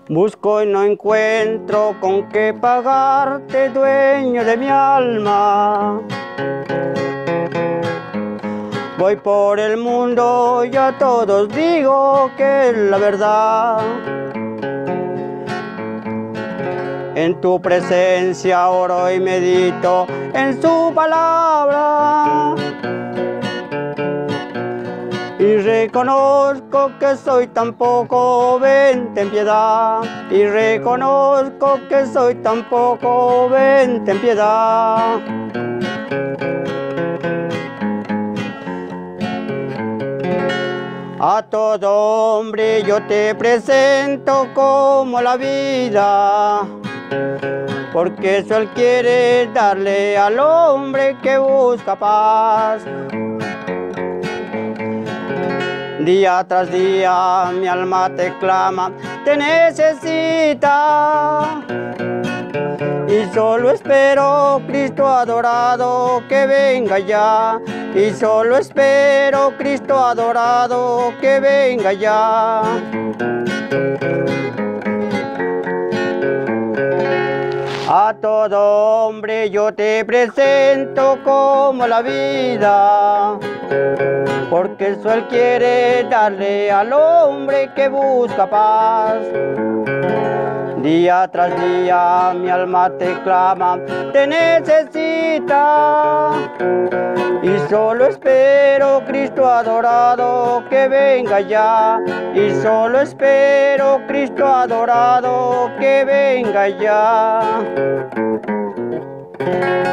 Busco y no encuentro con qué pagarte, dueño de mi alma. Voy por el mundo y a todos digo que es la verdad. En tu presencia oro y medito en su palabra. Y reconozco que soy tan poco, ven, ten piedad. Y reconozco que soy tan poco, ven, ten piedad. A todo hombre yo te presento como la vida, porque eso Él quiere darle al hombre que busca paz. Día tras día mi alma te clama, te necesita. Y solo espero, Cristo adorado, que venga ya. Y solo espero, Cristo adorado, que venga ya. A todo hombre yo te presento como la vida, porque eso Él quiere darle al hombre que busca paz. Día tras día mi alma te clama, te necesita. Y solo espero, Cristo adorado, que venga ya. Y solo espero, Cristo adorado, que venga ya.